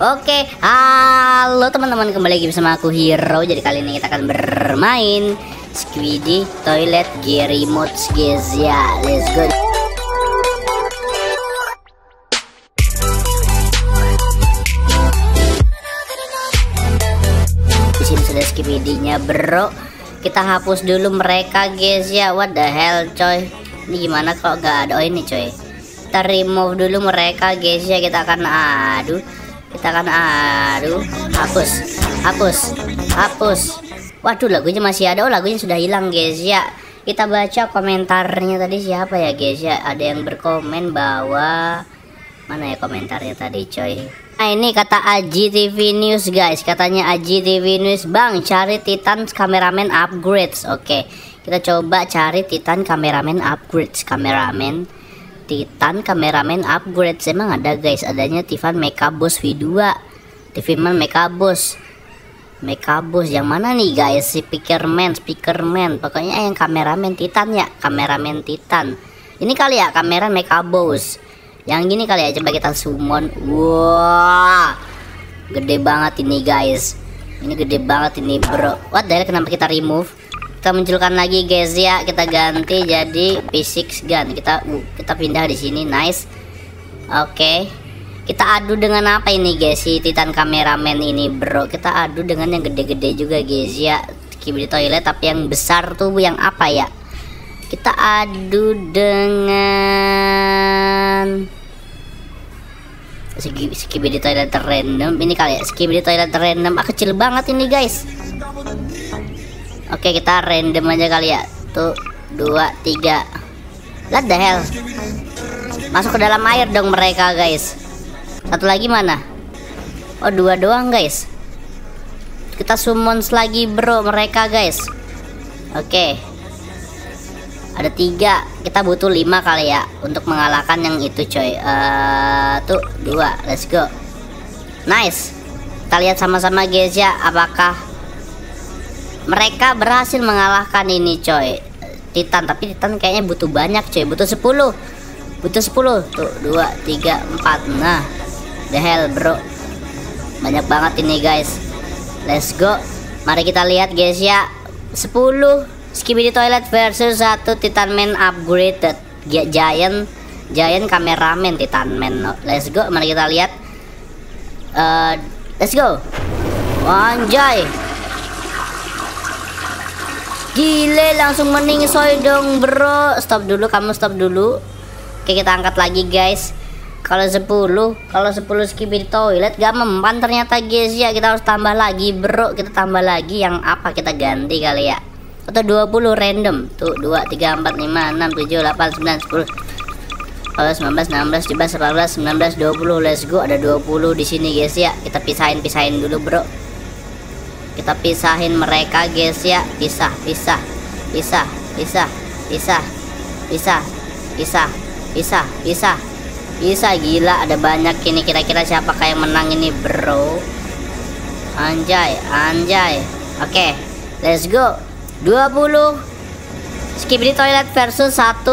Oke, halo teman-teman, kembali lagi bersama aku Hero. Jadi kali ini kita akan bermain Squiddy Toilet Gear Mods guys ya. Let's go. Di sini sudah Squiddy-nya bro. Kita hapus dulu mereka guys ya. What the hell coy? Ini gimana kok gak ada? Oh ini coy. Kita remove dulu mereka guys ya. Kita akan hapus. Waduh, lagunya masih ada. Oh, lagunya sudah hilang guys ya. Kita baca komentarnya tadi siapa ya guys ya. Ada yang berkomen bahwa, mana ya komentarnya tadi coy. Nah ini kata Aji TV News guys. Katanya Aji TV News, bang cari Titan Cameraman Upgrades. Oke, kita coba cari Titan Cameraman Upgrades. Titan Cameraman Upgrades emang ada guys. Adanya Titan Mechaboss V2, Titan Mechaboss yang mana nih guys? Speakerman pokoknya yang kameramen Titan ya, kameramen Titan ini kali ya, kamera Mechaboss yang gini kali ya. Coba kita summon. Wah, gede banget ini guys, ini gede banget ini bro. What the hell, kenapa kita remove? Kita munculkan lagi guys ya. Kita ganti jadi P6 gun. Kita pindah di sini. Nice. Oke. Kita adu dengan apa ini guys, si Titan kameramen ini bro? Kita adu dengan yang gede-gede juga guys ya. Squiddy Toilet tapi yang besar tuh yang apa ya? Kita adu dengan Squiddy Toilet random ini kali ya. Squiddy Toilet random kecil banget ini guys. Oke, kita random aja kali ya. Tuh 2 3. What the hell, masuk ke dalam air dong mereka guys. Satu lagi mana? Oh, 2 doang guys. Kita summon lagi bro mereka guys. Oke, ada 3. Kita butuh 5 kali ya untuk mengalahkan yang itu coy. Tuh 2. Let's go. Nice. Kita lihat sama-sama guys ya, apakah mereka berhasil mengalahkan ini coy, Titan. Tapi Titan kayaknya butuh banyak coy, butuh 10. Tuh 2 3 4. Nah, the hell bro, banyak banget ini guys. Let's go, mari kita lihat guys ya. 10 Squiddy Toilet versus 1 Titan Man upgraded Giant kameramen Titan Man. Let's go, mari kita lihat. Let's go. Anjay, gile, langsung meningsoy dong bro. Stop dulu, kamu stop dulu. Oke, kita angkat lagi guys. Kalau 10 Squiddy Toilet gak mempan ternyata guys ya. Kita harus tambah lagi bro. Kita tambah lagi yang apa, kita ganti kali ya. Atau 20 random. Tuh 2 3 4 5 6 7 8 9 10 19 16 17 18 19 20. Let's go, ada 20 di sini guys ya. Kita pisahin dulu bro. Kita pisahin mereka guys ya. Pisah. Gila, ada banyak ini. Kira-kira siapa kayak menang ini bro? Anjay. Oke, let's go. 20 Squiddy Toilet versus 1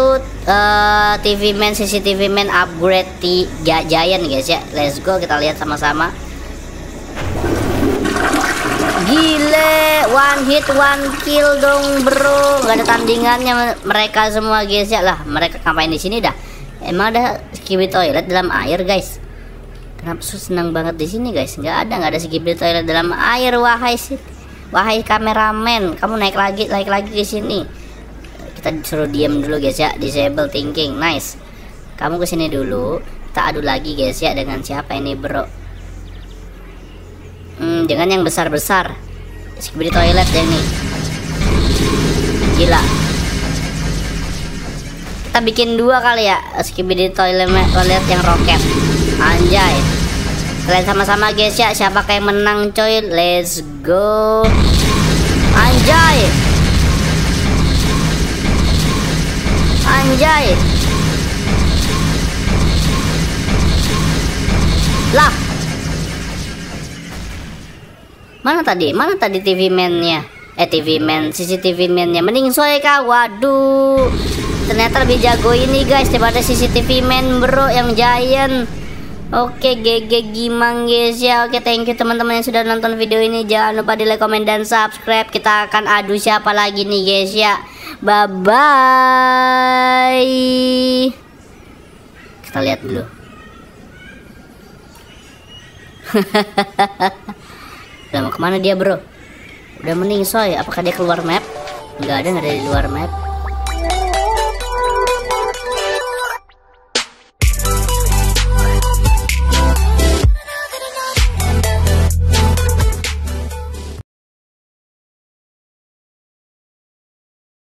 CCTV Man upgrade Giant guys ya. Let's go, kita lihat sama-sama. Gile, one hit one kill dong bro. Gak ada tandingannya mereka semua guys ya. Lah, mereka ngapain di sini dah? Emang ada Squiddy Toilet dalam air guys? Kenapa senang banget di sini guys? Nggak ada Squiddy Toilet dalam air. Wahai kameramen, kamu naik lagi ke sini. Kita suruh diam dulu guys ya. Disable thinking. Nice. Kamu kesini dulu. Kita adu lagi guys ya dengan siapa ini bro? Dengan yang besar-besar. Squiddy Toilet ya ini. Gila. Kita bikin 2 kali ya, Squiddy Toilet yang roket. Anjay. Kalian sama-sama guys ya, siapa kayak menang coy? Let's go. Anjay. Lah, mana tadi TV man-nya? CCTV man-nya mending soy kah? Waduh, ternyata lebih jago ini guys daripada CCTV man bro yang Giant. Oke, GG Gimang guys ya. Oke, thank you teman-teman yang sudah nonton video ini. Jangan lupa di like, komen, dan subscribe. Kita akan adu siapa lagi nih guys ya. Bye bye. Kita lihat dulu. Udah mau kemana dia bro? Udah mending soy. Apakah dia keluar map? Nggak ada di luar map.